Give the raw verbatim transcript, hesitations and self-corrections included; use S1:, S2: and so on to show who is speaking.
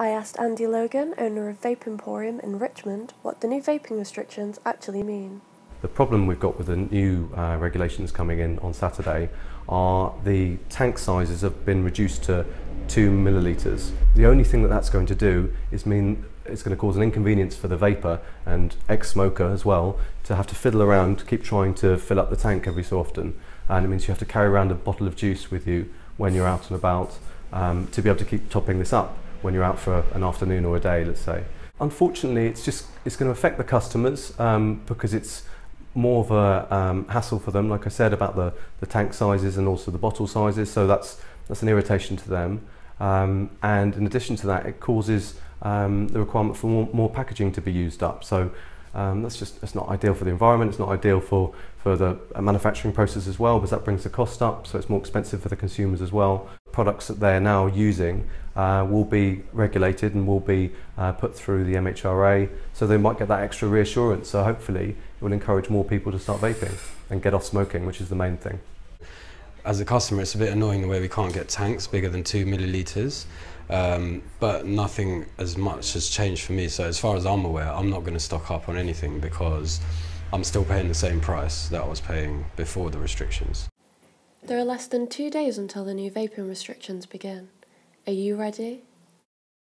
S1: I asked Andy Logan, owner of Vape Emporium in Richmond, what the new vaping restrictions actually mean.
S2: The problem we've got with the new uh, regulations coming in on Saturday are the tank sizes have been reduced to two millilitres. The only thing that that's going to do is mean it's going to cause an inconvenience for the vapor and ex-smoker as well to have to fiddle around, keep trying to fill up the tank every so often. And it means you have to carry around a bottle of juice with you when you're out and about um, to be able to keep topping this up when you're out for an afternoon or a day, let's say. Unfortunately, it's just it's going to affect the customers um, because it's more of a um, hassle for them, like I said, about the, the tank sizes and also the bottle sizes, so that's, that's an irritation to them. Um, and in addition to that, it causes um, the requirement for more, more packaging to be used up. So um, that's just that's not ideal for the environment, it's not ideal for, for the manufacturing process as well, because that brings the cost up, so it's more expensive for the consumers as well. Products that they're now using uh, will be regulated and will be uh, put through the M H R A, so they might get that extra reassurance. So hopefully it will encourage more people to start vaping and get off smoking, which is the main thing.
S3: As a customer, it's a bit annoying the way we can't get tanks bigger than two millilitres, um, but nothing as much has changed for me. So as far as I'm aware, I'm not going to stock up on anything because I'm still paying the same price that I was paying before the restrictions.
S1: There are less than two days until the new vaping restrictions begin. Are you ready?